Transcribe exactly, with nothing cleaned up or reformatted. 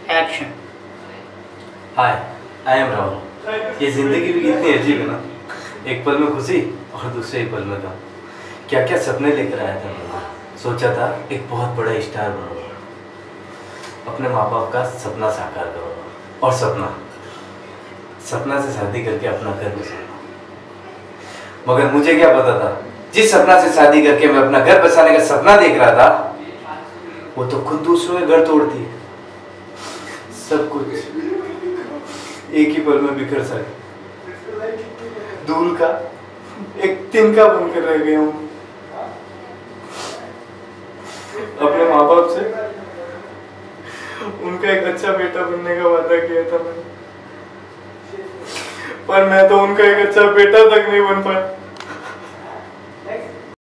Action. Hi, I am Rahul. ये जिंदगी भी कितनी अजीब है ना, एक पल में खुशी और दूसरे ही पल में गम। क्या क्या सपने लेकर आया था मैं, सोचा था एक बहुत बड़ा स्टार बनूंगा, अपने माँ बाप का सपना साकार करूंगा, और सपना सपना से शादी करके अपना घर बसाऊंगा। मगर मुझे क्या पता था, जिस सपना से शादी करके मैं अपना घर बसाने का सपना देख रहा था, वो तो खुद दूसरों के घर तोड़ती है। सब कुछ एक ही पल में बिखर सा धूल का एक तिनका बनकर रह गया हूँ। अपने माँ बाप से उनका एक अच्छा बेटा बनने का वादा किया था मैंने, पर मैं तो उनका एक अच्छा बेटा तक नहीं बन पाया।